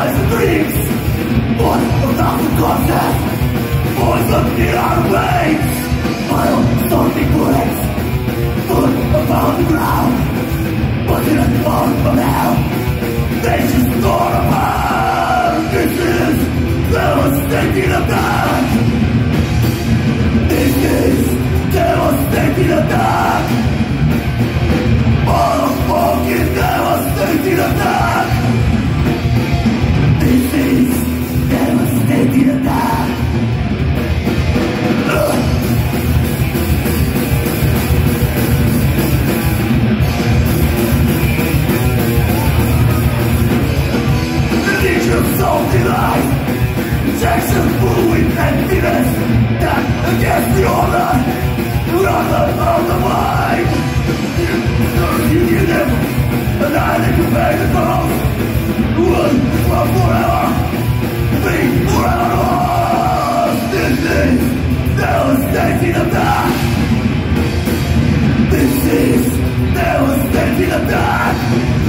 dreams. One of thousand corpses, poison in our veins. Pile stormy bullets, foot upon the ground. But in a thought from hell, nature's torn apart. This is devastating attack. This is devastating attack. Motherfucking devastating attack. This is devastating attack. Nature of soul delight, injection full with emptiness, that against the order, rather of the mind. You hear them, and I let you pay the cost. One for forever, three forever lost. This is devastating attack. This is devastating attack.